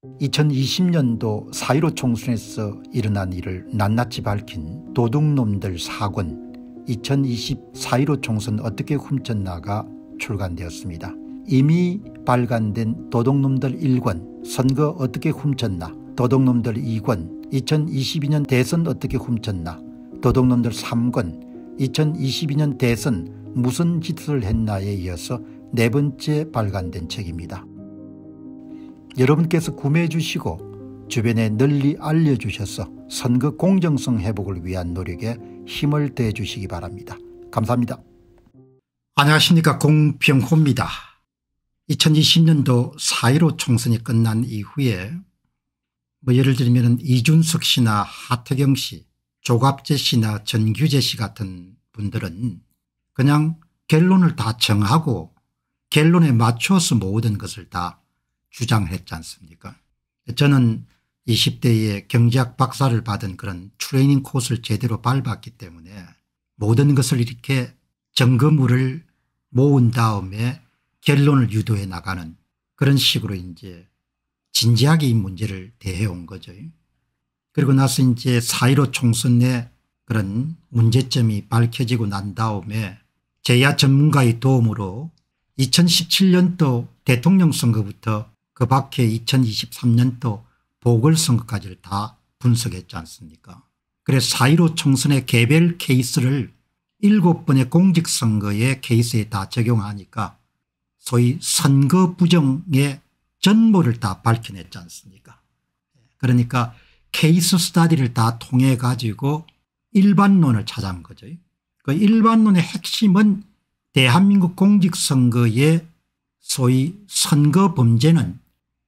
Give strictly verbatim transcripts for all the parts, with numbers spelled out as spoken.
이천이십 년도 사 일오 총선에서 일어난 일을 낱낱이 밝힌 도둑놈들 사 권 이천이십 사 일오 총선 어떻게 훔쳤나가 출간되었습니다. 이미 발간된 도둑놈들 일 권 선거 어떻게 훔쳤나, 도둑놈들 이 권 이천이십이 년 대선 어떻게 훔쳤나, 도둑놈들 삼 권 이천이십이 년 대선 무슨 짓을 했나에 이어서 네 번째 발간된 책입니다. 여러분께서 구매해 주시고 주변에 널리 알려주셔서 선거 공정성 회복을 위한 노력에 힘을 더해 주시기 바랍니다. 감사합니다. 안녕하십니까, 공병호입니다. 이천이십 년도 사 일오 총선이 끝난 이후에 뭐 예를 들면 이준석 씨나 하태경 씨, 조갑재 씨나 전규재 씨 같은 분들은 그냥 결론을 다 정하고 결론에 맞춰서 모든 것을 다 주장했지 않습니까? 저는 이십 대에 경제학 박사를 받은 그런 트레이닝 코스를 제대로 밟았기 때문에 모든 것을 이렇게 증거물을 모은 다음에 결론을 유도해 나가는 그런 식으로 이제 진지하게 이 문제를 대해온 거죠. 그리고 나서 이제 사 일오 총선 내 그런 문제점이 밝혀지고 난 다음에 제야 전문가의 도움으로 이천십칠 년도 대통령 선거부터 그 밖에 이천이십삼 년도 보궐선거까지를 다 분석했지 않습니까? 그래서 사 일오 총선의 개별 케이스를 일곱 번의 공직선거의 케이스에 다 적용하니까 소위 선거 부정의 전모를 다 밝혀냈지 않습니까? 그러니까 케이스 스터디를 다 통해 가지고 일반론을 찾아온 거죠. 그 일반론의 핵심은 대한민국 공직선거의 소위 선거 범죄는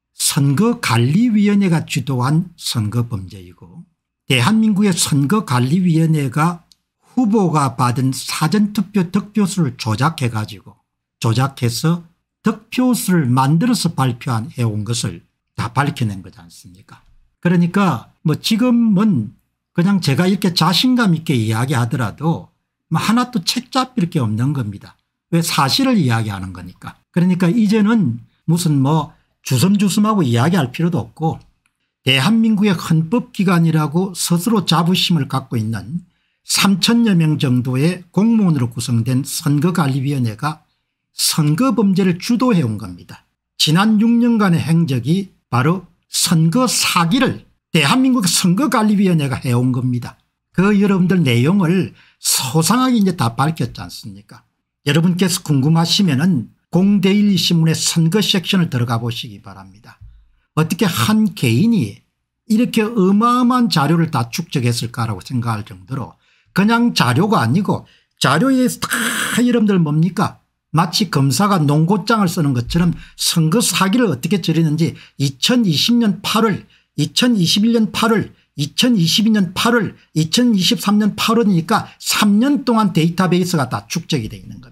선거관리위원회가 주도한 선거범죄이고, 대한민국의 선거관리위원회가 후보가 받은 사전투표 득표수를 조작해 가지고 조작해서 득표수를 만들어서 발표한 해온 것을 다 밝혀낸 거지 않습니까? 그러니까 뭐 지금은 그냥 제가 이렇게 자신감 있게 이야기하더라도 뭐 하나도 책 잡힐 게 없는 겁니다. 왜? 사실을 이야기하는 거니까. 그러니까 이제는 무슨 뭐 주섬주섬하고 이야기할 필요도 없고, 대한민국의 헌법기관이라고 스스로 자부심을 갖고 있는 삼천여 명 정도의 공무원으로 구성된 선거관리위원회가 선거범죄를 주도해온 겁니다. 지난 육 년간의 행적이 바로 선거 사기를 대한민국 선거관리위원회가 해온 겁니다. 그 여러분들 내용을 소상하게 이제 다 밝혔지 않습니까? 여러분께서 궁금하시면은 공데일리 신문의 선거 섹션을 들어가 보시기 바랍니다. 어떻게 한 개인이 이렇게 어마어마한 자료를 다 축적했을까라고 생각할 정도로, 그냥 자료가 아니고 자료에 다 여러분들 뭡니까? 마치 검사가 농고장을 쓰는 것처럼 선거 사기를 어떻게 저리는지 이천이십 년 팔월, 이천이십일 년 팔월, 이천이십이 년 팔월, 이천이십삼 년 팔월이니까 삼 년 동안 데이터베이스가 다 축적이 되어 있는 겁니다.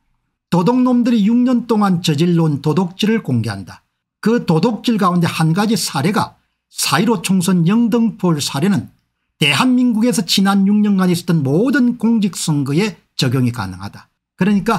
도둑놈들이 육 년 동안 저질러온 도둑질을 공개한다. 그 도둑질 가운데 한 가지 사례가 사 일오 총선 영등포 사례는 대한민국에서 지난 육 년간 있었던 모든 공직선거에 적용이 가능하다. 그러니까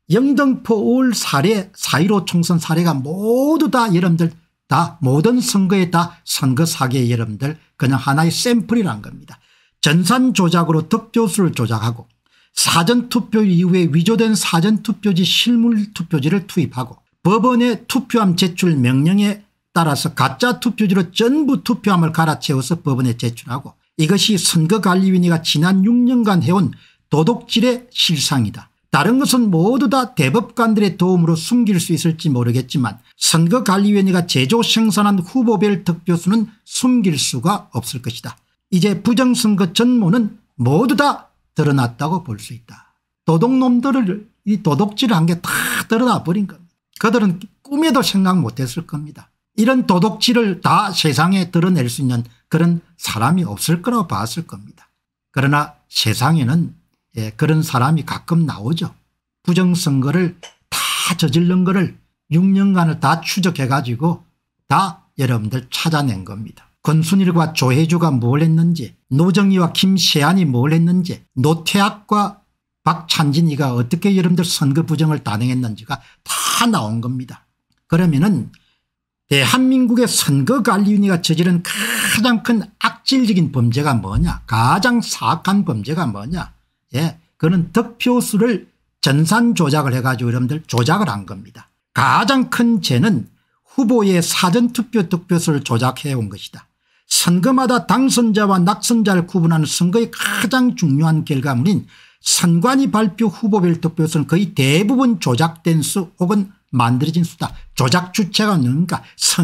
영등포 사례, 사 일오 총선 사례가 모두 다 여러분들 다 모든 선거에 다 선거 사기의 여러분들 그냥 하나의 샘플이란 겁니다. 전산 조작으로 득표수를 조작하고 사전투표 이후에 위조된 사전투표지 실물투표지를 투입하고 법원의 투표함 제출 명령에 따라서 가짜 투표지로 전부 투표함을 갈아채워서 법원에 제출하고, 이것이 선거관리위원회가 지난 육 년간 해온 도둑질의 실상이다. 다른 것은 모두 다 대법관들의 도움으로 숨길 수 있을지 모르겠지만 선거관리위원회가 제조 생산한 후보별 득표수는 숨길 수가 없을 것이다. 이제 부정선거 전모는 모두 다 드러났다고 볼 수 있다. 도둑놈들을 이 도둑질을 한 게 다 드러나 버린 겁니다. 그들은 꿈에도 생각 못했을 겁니다. 이런 도둑질을 다 세상에 드러낼 수 있는 그런 사람이 없을 거라고 봤을 겁니다. 그러나 세상에는 예, 그런 사람이 가끔 나오죠. 부정선거를 다 저지른 거를 육 년간을 다 추적해 가지고 다 여러분들 찾아낸 겁니다. 권순일과 조혜주가 뭘 했는지, 노정희와 김세안이 뭘 했는지, 노태악과 박찬진이가 어떻게 여러분들 선거 부정을 단행했는지가 다 나온 겁니다. 그러면은 대한민국의 선거관리위원회가 저지른 가장 큰 악질적인 범죄가 뭐냐, 가장 사악한 범죄가 뭐냐, 예, 그는 득표수를 전산 조작을 해가지고 여러분들 조작을 한 겁니다. 가장 큰 죄는 후보의 사전투표 득표수를 조작해온 것이다. 선거마다 당선자와 낙선자를 구분하는 선거의 가장 중요한 결과물인 선관위 발표 후보별 득표수는 거의 대부분 조작된 수 혹은 만들어진 수다. 조작 주체가 누군가?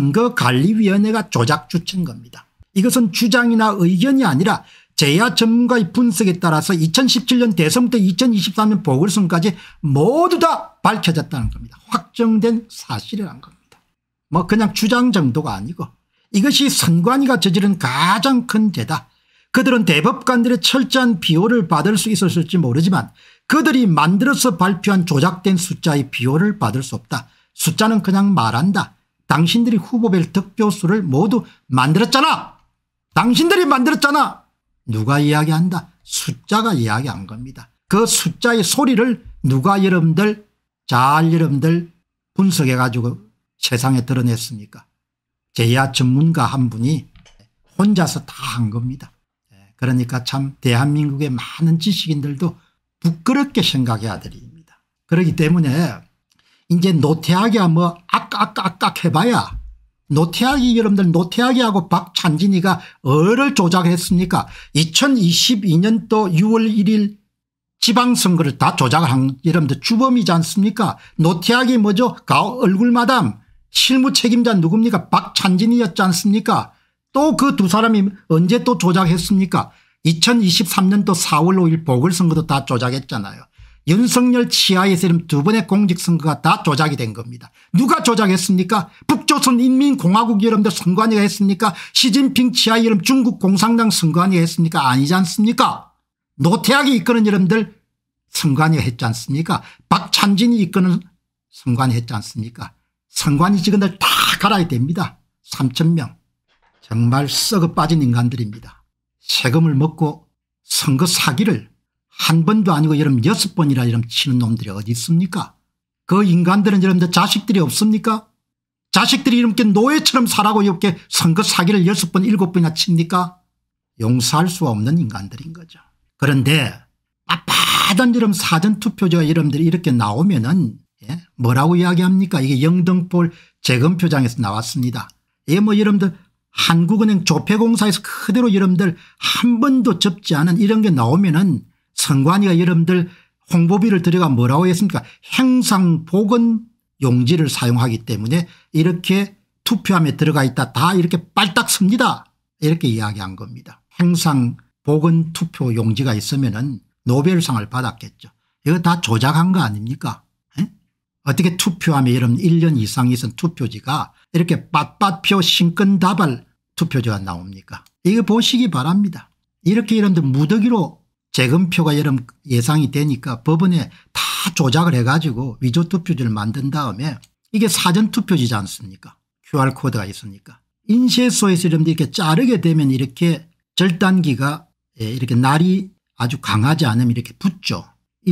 선거관리위원회가 조작 주체인 겁니다. 이것은 주장이나 의견이 아니라 제야 전문가의 분석에 따라서 이천십칠 년 대선부터 이천이십삼 년 보궐선거까지 모두 다 밝혀졌다는 겁니다. 확정된 사실이라는 겁니다. 뭐 그냥 주장 정도가 아니고 이것이 선관위가 저지른 가장 큰 죄다. 그들은 대법관들의 철저한 비호를 받을 수 있었을지 모르지만 그들이 만들어서 발표한 조작된 숫자의 비호를 받을 수 없다. 숫자는 그냥 말한다. 당신들이 후보별 득표수를 모두 만들었잖아. 당신들이 만들었잖아. 누가 이야기한다? 숫자가 이야기한 겁니다. 그 숫자의 소리를 누가 여러분들 잘 여러분들 분석해 가지고 세상에 드러냈습니까? 제야 전문가 한 분이 혼자서 다 한 겁니다. 그러니까 참 대한민국의 많은 지식인들도 부끄럽게 생각해야 됩니다. 그렇기 때문에 이제 노태악이야 뭐 악악악악 해봐야 노태악이 여러분들 노태악이하고 박찬진이가 어를 조작했습니까? 이천이십이 년도 유월 일일 지방선거를 다 조작을 한 여러분들 주범이지 않습니까? 노태악이 뭐죠? 가 얼굴마담 실무 책임자 누굽니까? 박찬진이었지 않습니까? 또 그 두 사람이 언제 또 조작했습니까? 이천이십삼 년도 사월 오일 보궐선거도 다 조작했잖아요. 윤석열 치하에서 두 번의 공직선거가 다 조작이 된 겁니다. 누가 조작했습니까? 북조선 인민공화국 여러분들 선관위가 했습니까? 시진핑 치하 여러분 중국 공산당 선관위가 했습니까? 아니지 않습니까? 노태악이 이끄는 여러분들 선관위가 했지 않습니까? 박찬진이 이끄는 선관위 했지 않습니까? 선관위 직원들 다 갈아야 됩니다. 삼천 명. 정말 썩어 빠진 인간들입니다. 세금을 먹고 선거 사기를 한 번도 아니고 여러분 여섯 번이나 여러분 치는 놈들이 어디 있습니까? 그 인간들은 여러분들 자식들이 없습니까? 자식들이 이렇게 노예처럼 살아고 이렇게 선거 사기를 여섯 번 일곱 번이나 칩니까? 용서할 수 없는 인간들인 거죠. 그런데 아파단 여러분 사전투표제가 여러분들이 이렇게 나오면은 예? 뭐라고 이야기합니까? 이게 영등포 재검표장에서 나왔습니다. 이게 뭐 여러분들 한국은행 조폐공사에서 그대로 여러분들 한 번도 접지 않은 이런 게 나오면은 선관위가 여러분들 홍보비를 들여가 뭐라고 했습니까? 행상보건 용지를 사용하기 때문에 이렇게 투표함에 들어가 있다 다 이렇게 빨딱 섭니다. 이렇게 이야기한 겁니다. 행상보건 투표 용지가 있으면은 노벨상을 받았겠죠. 이거 다 조작한 거 아닙니까? 에? 어떻게 투표함에 여러분 일 년 이상 있은 투표지가 이렇게 빳빳표 신끈다발 투표지가 나옵니까? 이거 보시기 바랍니다. 이렇게 여러분들 무더기로 재검표가 여러분 예상이 되니까 법원에 다 조작을 해가지고 위조투표지를 만든 다음에 이게 사전투표지지 않습니까? 큐알코드가 있으니까. 인쇄소에서 여러분들 이렇게 자르게 되면 이렇게 절단기가 이렇게 날이 아주 강하지 않으면 이렇게 붙죠.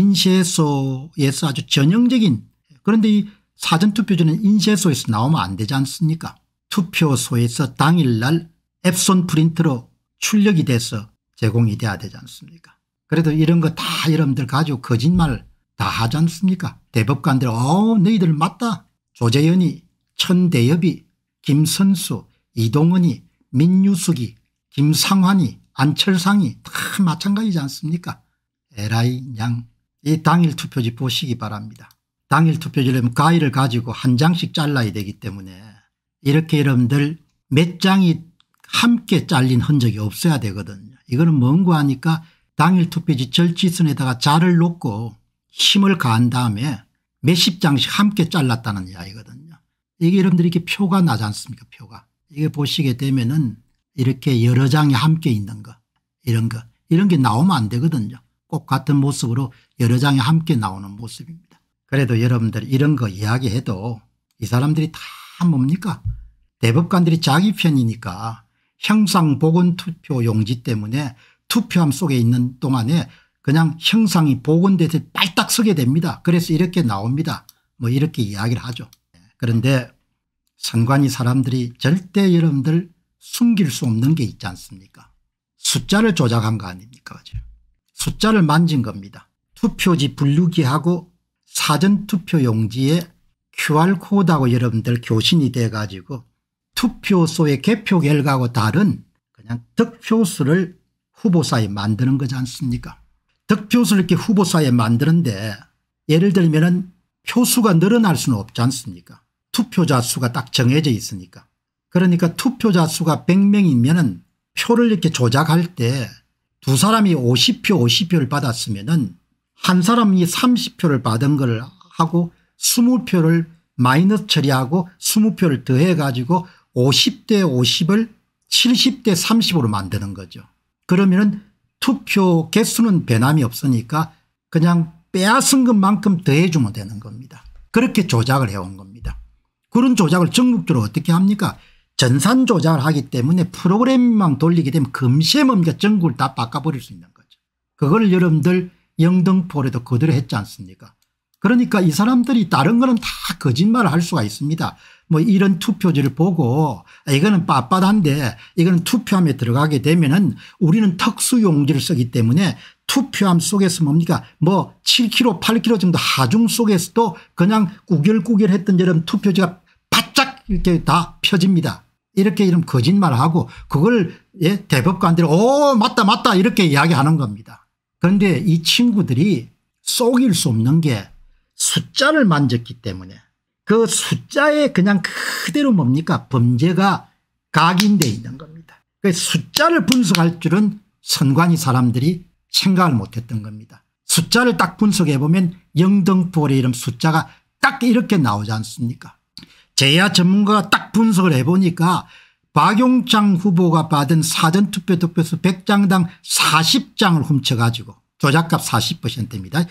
인쇄소에서 아주 전형적인 그런데 이 사전투표지는 인쇄소에서 나오면 안 되지 않습니까? 투표소에서 당일날 앱손 프린트로 출력이 돼서 제공이 돼야 되지 않습니까? 그래도 이런 거 다 여러분들 가지고 거짓말 다 하지 않습니까? 대법관들 어 너희들 맞다. 조재현이 천대엽이 김선수 이동은이 민유숙이 김상환이 안철상이 다 마찬가지지 않습니까? 에라이 양 이 당일 투표지 보시기 바랍니다. 당일 투표지를 가위를 가지고 한 장씩 잘라야 되기 때문에 이렇게 여러분들 몇 장이 함께 잘린 흔적이 없어야 되거든요. 이거는 뭔고 하니까 당일 투표지 절지선에다가 자를 놓고 힘을 가한 다음에 몇십 장씩 함께 잘랐다는 이야기거든요. 이게 여러분들 이렇게 표가 나지 않습니까? 표가. 이게 보시게 되면은 이렇게 여러 장이 함께 있는 거 이런 거 이런 게 나오면 안 되거든요. 꼭 같은 모습으로 여러 장이 함께 나오는 모습입니다. 그래도 여러분들 이런 거 이야기해도 이 사람들이 다 뭡니까? 대법관들이 자기 편이니까 형상보건투표 용지 때문에 투표함 속에 있는 동안에 그냥 형상이 복원돼서 빨딱 서게 됩니다. 그래서 이렇게 나옵니다. 뭐 이렇게 이야기를 하죠. 그런데 선관위 사람들이 절대 여러분들 숨길 수 없는 게 있지 않습니까? 숫자를 조작한 거 아닙니까? 그죠? 숫자를 만진 겁니다. 투표지 분류기하고 사전투표용지에 큐알코드하고 여러분들 교신이 돼 가지고 투표소의 개표 결과하고 다른 그냥 득표수를 후보사에 만드는 거지 않습니까? 득표수를 이렇게 후보사에 만드는데 예를 들면은 표수가 늘어날 수는 없지 않습니까? 투표자 수가 딱 정해져 있으니까. 그러니까 투표자 수가 백 명이면은 표를 이렇게 조작할 때 두 사람이 오십 표 오십 표를 받았으면은 한 사람이 삼십 표를 받은 걸 하고 이십 표를 마이너스 처리하고 이십 표를 더해 가지고 오십 대 오십을 칠십 대 삼십으로 만드는 거죠. 그러면은 투표 개수는 변함이 없으니까 그냥 빼앗은 것만큼 더해 주면 되는 겁니다. 그렇게 조작을 해온 겁니다. 그런 조작을 전국적으로 어떻게 합니까? 전산 조작을 하기 때문에 프로그램만 돌리게 되면 금세 뭡니까 전국을 다 바꿔버릴 수 있는 거죠. 그걸 여러분들 영등포에도 그대로 했지 않습니까? 그러니까 이 사람들이 다른 거는 다 거짓말을 할 수가 있습니다. 뭐 이런 투표지를 보고 이거는 빳빳한데 이거는 투표함에 들어가게 되면은 우리는 특수용지를 쓰기 때문에 투표함 속에서 뭡니까 뭐 칠 킬로그램 팔 킬로그램 정도 하중 속에서도 그냥 구결구결했던 여러분 투표지가 바짝 이렇게 다 펴집니다. 이렇게 이런 거짓말을 하고 그걸 예, 대법관들이 오 맞다 맞다 이렇게 이야기하는 겁니다. 그런데 이 친구들이 속일 수 없는 게 숫자를 만졌기 때문에 그 숫자에 그냥 그대로 뭡니까 범죄가 각인되어 있는 겁니다. 그 숫자를 분석할 줄은 선관위 사람들이 생각을 못했던 겁니다. 숫자를 딱 분석해 보면 영등포의 이름 숫자가 딱 이렇게 나오지 않습니까? 제야 전문가가 딱 분석을 해보니까 박용창 후보가 받은 사전투표 득표수 백 장당 사십 장을 훔쳐가지고 조작값 사십 퍼센트입니다.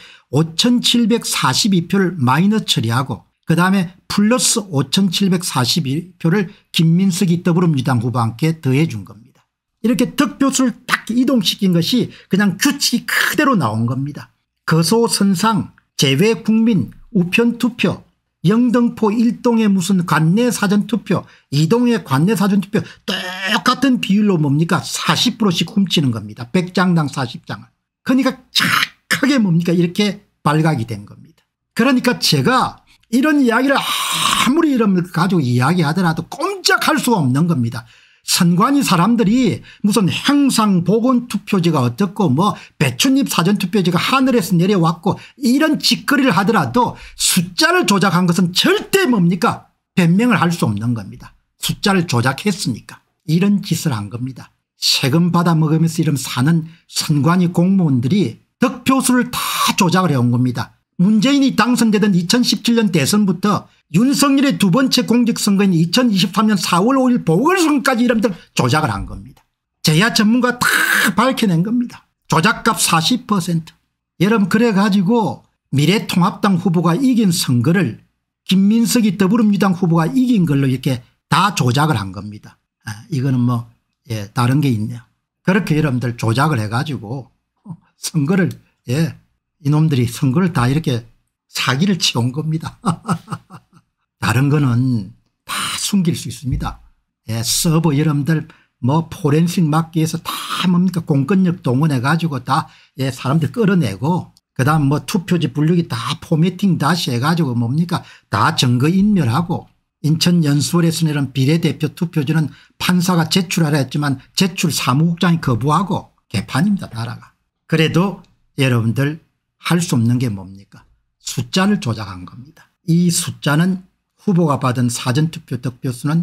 오천칠백사십이 표를 마이너스 처리하고 그다음에 플러스 오천칠백사십일 표를 김민석이 더불어민주당 후보와 함께 더해 준 겁니다. 이렇게 득표수를 딱 이동시킨 것이 그냥 규칙이 그대로 나온 겁니다. 거소선상 제외국민 우편투표 영등포 일 동의 무슨 관내 사전투표 이 동의 관내 사전투표 똑같은 비율로 뭡니까 사십 퍼센트씩 훔치는 겁니다. 백 장당 사십 장을. 그러니까 착하게 뭡니까 이렇게 발각이 된 겁니다. 그러니까 제가 이런 이야기를 아무리 이런 걸 가지고 이야기하더라도 꼼짝할 수가 없는 겁니다. 선관위 사람들이 무슨 행상보건투표지가 어떻고 뭐 배춧잎 사전투표지가 하늘에서 내려왔고 이런 짓거리를 하더라도 숫자를 조작한 것은 절대 뭡니까 변명을 할 수 없는 겁니다. 숫자를 조작했으니까 이런 짓을 한 겁니다. 세금 받아먹으면서 이런 사는 선관위 공무원들이 득표수를 다 조작을 해온 겁니다. 문재인이 당선되던 이천십칠 년 대선부터 윤석열의 두 번째 공직선거인 이천이십삼 년 사월 오일 보궐선거까지 이름들 조작을 한 겁니다. 제야 전문가 다 밝혀낸 겁니다. 조작값 사십 퍼센트. 여러분 그래 가지고 미래통합당 후보가 이긴 선거를 김민석이 더불어민주당 후보가 이긴 걸로 이렇게 다 조작을 한 겁니다. 아, 이거는 뭐 예, 다른 게 있네요. 그렇게 여러분들 조작을 해 가지고 선거를 예, 이놈들이 선거를 다 이렇게 사기를 치운 겁니다. 다른 거는 다 숨길 수 있습니다. 예, 서버 여러분들 뭐 포렌식 막기 위해서 다 뭡니까 공권력 동원해 가지고 다 예, 사람들 끌어내고 그다음 뭐 투표지 분류기 다 포매팅 다시 해 가지고 뭡니까 다 증거 인멸하고 인천 연수원에서 내는 비례대표 투표지는 판사가 제출하라 했지만 제출 사무국장이 거부하고 개판입니다 나라가. 그래도 여러분들 할 수 없는 게 뭡니까 숫자를 조작한 겁니다. 이 숫자는 후보가 받은 사전투표 득표수는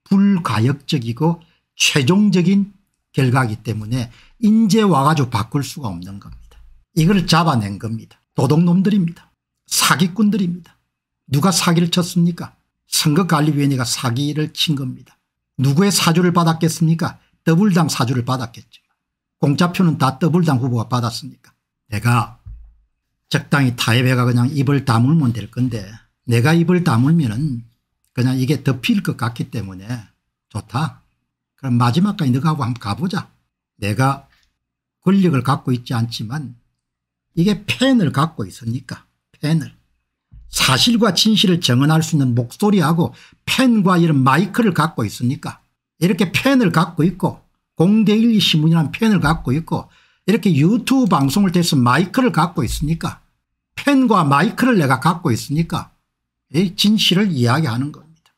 불가역적이고 최종적인 결과이기 때문에 인제 와가지고 바꿀 수가 없는 겁니다. 이걸 잡아낸 겁니다. 도둑놈들입니다. 사기꾼들입니다. 누가 사기를 쳤습니까? 선거관리위원회가 사기를 친 겁니다. 누구의 사주를 받았겠습니까? 더불당 사주를 받았겠죠. 공짜표는 다 더불당 후보가 받았으니까. 내가 적당히 타협해가 그냥 입을 다물면 될 건데 내가 입을 다물면은 그냥 이게 덮일 것 같기 때문에 좋다. 그럼 마지막까지 너가 하고 한번 가보자. 내가 권력을 갖고 있지 않지만 이게 펜을 갖고 있으니까 펜을 사실과 진실을 정언할 수 있는 목소리하고 펜과 이런 마이크를 갖고 있습니까? 이렇게 펜을 갖고 있고 공대일리 신문이라는 펜을 갖고 있고 이렇게 유튜브 방송을 통해서 마이크를 갖고 있으니까 펜과 마이크를 내가 갖고 있으니까 이 진실을 이야기하는 겁니다.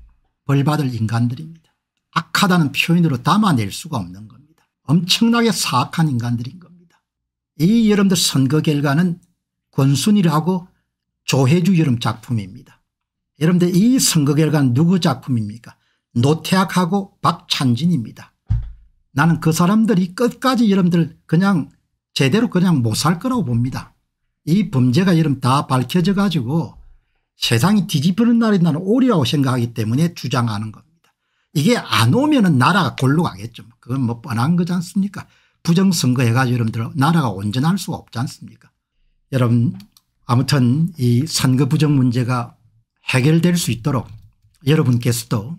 벌받을 인간들입니다. 악하다는 표현으로 담아낼 수가 없는 겁니다. 엄청나게 사악한 인간들인 겁니다. 이 여러분들 선거 결과는 권순일하고 조혜주 여러분 작품입니다. 여러분들 이 선거 결과는 누구 작품입니까? 노태악하고 박찬진입니다. 나는 그 사람들이 끝까지 여러분들 그냥 제대로 그냥 못 살 거라고 봅니다. 이 범죄가 여러분 다 밝혀져 가지고 세상이 뒤집히는 날이 나는 오리라고 생각하기 때문에 주장하는 겁니다. 이게 안 오면은 나라가 골로 가겠죠. 그건 뭐 뻔한 거지 않습니까? 부정선거 해가지고 여러분들 나라가 온전할 수가 없지 않습니까? 여러분 아무튼 이 선거 부정 문제가 해결될 수 있도록 여러분께서도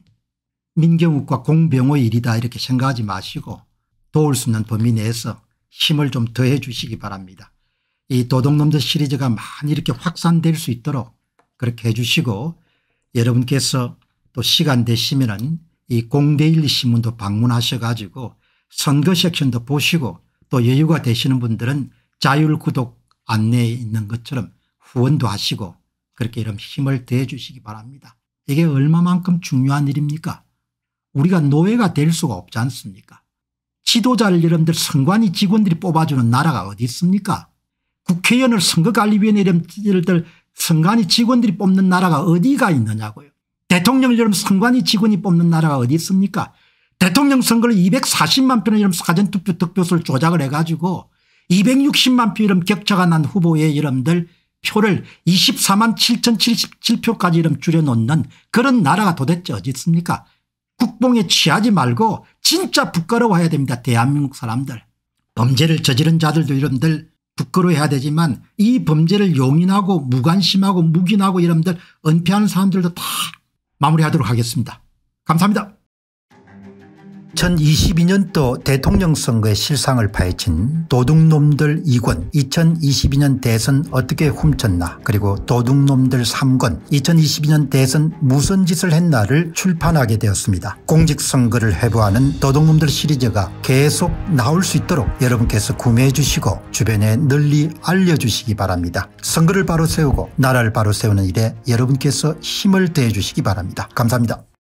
민경욱과 공병호의 일이다 이렇게 생각하지 마시고 도울 수 있는 범위 내에서 힘을 좀 더해 주시기 바랍니다. 이 도둑놈들 시리즈가 많이 이렇게 확산될 수 있도록 그렇게 해 주시고 여러분께서 또 시간 되시면은 이 공대일리 신문도 방문하셔 가지고 선거 섹션도 보시고 또 여유가 되시는 분들은 자율구독 안내에 있는 것처럼 후원도 하시고 그렇게 이런 힘을 더해 주시기 바랍니다. 이게 얼마만큼 중요한 일입니까? 우리가 노예가 될 수가 없지 않습니까? 지도자를 여러분들 선관위 직원들이 뽑아주는 나라가 어디 있습니까? 국회의원을 선거관리위원회 이름들 선관위 직원들이 뽑는 나라가 어디가 있느냐고요. 대통령을 여러분 선관위 직원이 뽑는 나라가 어디 있습니까? 대통령 선거를 이백사십만 표는 여러분 사전투표 득표수를 조작을 해가지고 이백육십만 표 이런 격차가 난 후보의 여러분들 표를 이십사만 칠천칠십칠 표까지 이런 줄여놓는 그런 나라가 도대체 어디 있습니까? 국뽕에 취하지 말고 진짜 부끄러워해야 됩니다. 대한민국 사람들. 범죄를 저지른 자들도 여러분들 부끄러워해야 되지만 이 범죄를 용인하고 무관심하고 묵인하고 여러분들 은폐하는 사람들도 다 마무리하도록 하겠습니다. 감사합니다. 이천이십이 년도 대통령 선거의 실상을 파헤친 도둑놈들 이 권 이천이십이 년 대선 어떻게 훔쳤나 그리고 도둑놈들 삼 권 이천이십이 년 대선 무슨 짓을 했나를 출판하게 되었습니다. 공직선거를 회부하는 도둑놈들 시리즈가 계속 나올 수 있도록 여러분께서 구매해 주시고 주변에 널리 알려주시기 바랍니다. 선거를 바로 세우고 나라를 바로 세우는 일에 여러분께서 힘을 더해 주시기 바랍니다. 감사합니다.